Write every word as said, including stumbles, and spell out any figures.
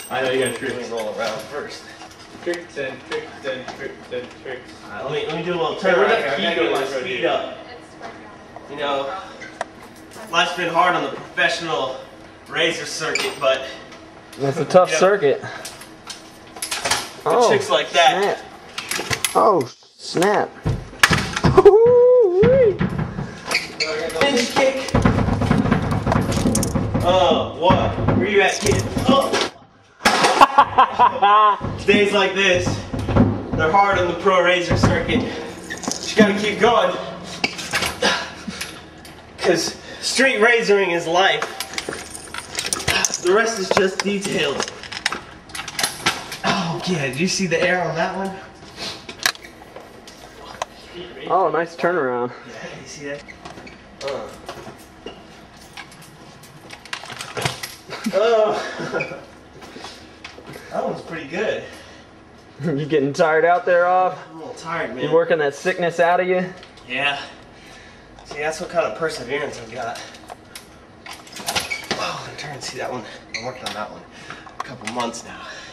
I know you got tricks. Let me roll around first. Tricks and tricks and tricks and tricks. Alright, let me let me do a little turn around. I gotta get my speed up. You know, life's been hard on the professional razor circuit, but that's a tough you know, circuit. Oh, chicks like that. Snap. Oh, snap. Pinch kick. Oh, what? Where you at, kid? Oh. Days like this, they're hard on the pro razor circuit. You gotta keep going. Because street razoring is life. The rest is just details. Oh, yeah, did you see the air on that one? Oh, nice turnaround. Yeah, you see that? Uh. Oh. That one's pretty good. You getting tired out there, off? I'm a little tired, man. You working that sickness out of you? Yeah. See, that's what kind of perseverance I've got. Oh, I'm trying to see that one. I'm working on that one a couple months now.